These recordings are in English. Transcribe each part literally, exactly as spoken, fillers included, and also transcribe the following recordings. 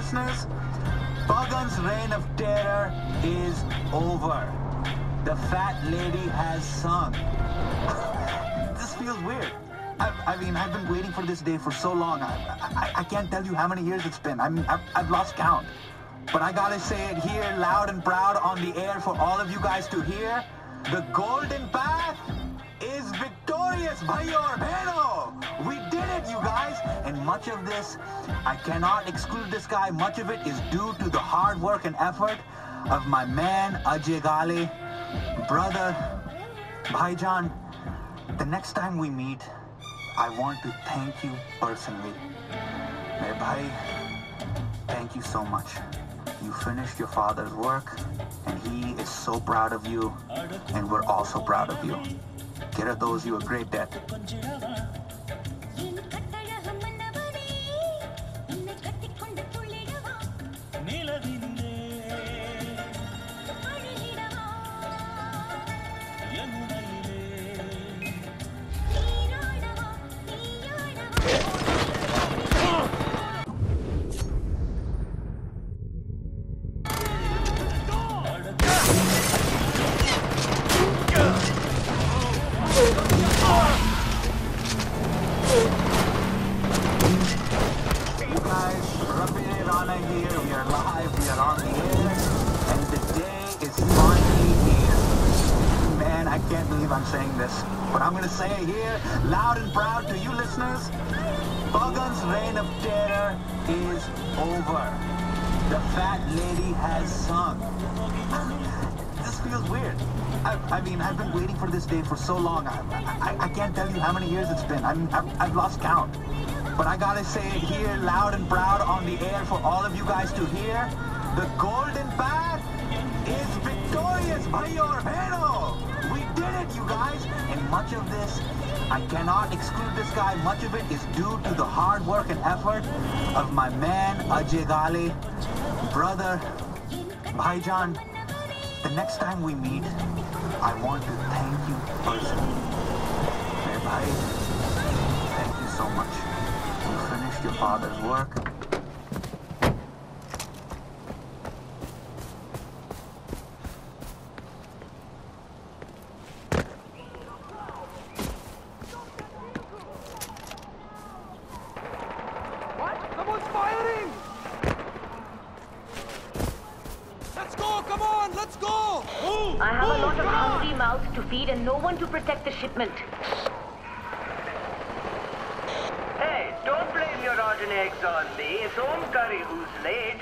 listeners? Pagan's reign of terror is over. The fat lady has sung. This feels weird. I, I mean, I've been waiting for this day for so long. I, I, I can't tell you how many years it's been. I mean, I've, I've lost count. But I gotta say it here loud and proud on the air for all of you guys to hear. The golden path is victorious, bhaiyo aur behno. We did it, you guys. And much of this, I cannot exclude this guy. Much of it is due to the hard work and effort of my man, Ajay Ghale. Brother, Bhaijan, the next time we meet, I want to thank you personally. Mere bhai, thank you so much. You finished your father's work, and he is so proud of you, and we're all so proud of you. Kirat owes you a great debt. I'm saying this, but I'm gonna say it here, loud and proud to you listeners. Pagan's reign of terror is over. The fat lady has sung. This feels weird. I, I mean, I've been waiting for this day for so long. I, I, I can't tell you how many years it's been. I'm, I've, I've lost count. But I gotta say it here, loud and proud on the air for all of you guys to hear. The golden path is victorious, bhaiyo aur behno. We did it, you guys. And much of this, I cannot exclude this guy. Much of it is due to the hard work and effort of my man, Ajay Ghale. Brother, Bhaijan, the next time we meet, I want to thank you personally. Mere bhai, thank you so much. You finished your father's work. I have a lot of hungry mouths to feed and no one to protect the shipment. Hey, don't blame your rotten eggs on me. It's Omkari who's late.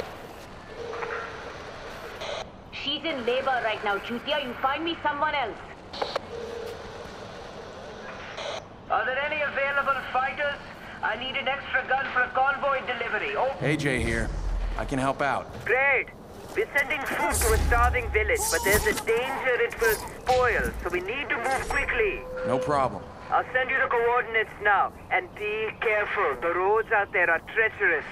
She's in labor right now, Chutia. You find me someone else. Are there any available fighters? I need an extra gun for a convoy delivery. Oh. A J here. I can help out. Great. We're sending food to a starving village, but there's a danger it will spoil, so we need to move quickly. No problem. I'll send you the coordinates now. And be careful. The roads out there are treacherous.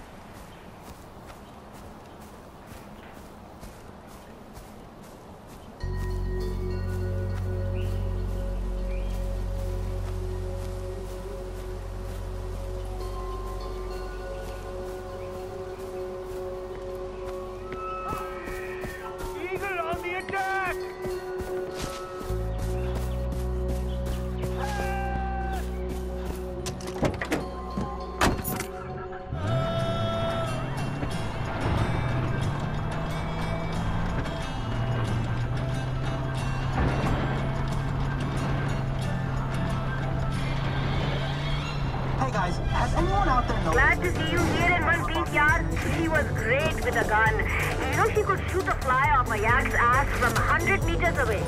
Glad to see you here in one piece, yaar. She was great with a gun. You know she could shoot a fly off a yak's ass from a hundred meters away.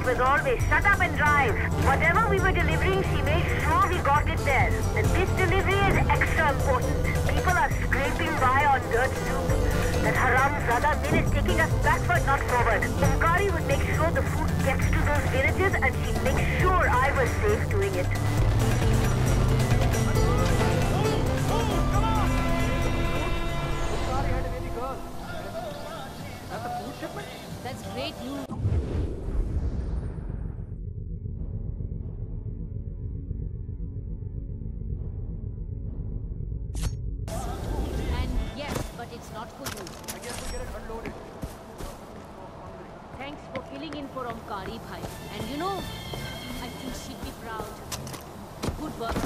was always shut up and drive. Whatever we were delivering, she made sure we got it there. And this delivery is extra important. People are scraping by on dirt soup. That Haramzada mill is taking us backward, not forward. Omkari would make sure the food gets to those villages, and she'd make sure I was safe doing it. That's great news. And yes, but it's not for you. I guess we get it unloaded. Thanks for filling in for Omkari Bhai. And you know, I think she'd be proud. Good work.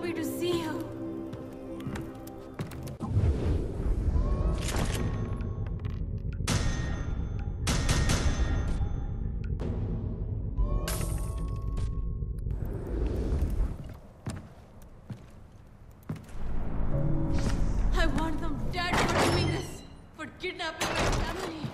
happy to see you. I want them dead for doing this, for kidnapping my family.